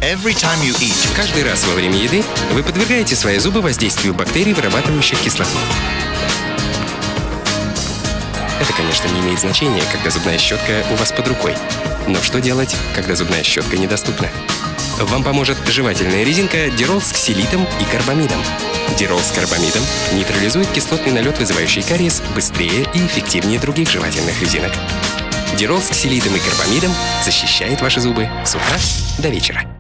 Every time you eat, Каждый раз во время еды вы подвергаете свои зубы воздействию бактерий, вырабатывающих кислоту. Это, конечно, не имеет значения, когда зубная щетка у вас под рукой. Но что делать, когда зубная щетка недоступна? Вам поможет жевательная резинка Дирол с ксилитом и карбамидом. Дирол с карбамидом нейтрализует кислотный налет, вызывающий кариес, быстрее и эффективнее других жевательных резинок. Дирол с ксилитом и карбамидом защищает ваши зубы с утра до вечера.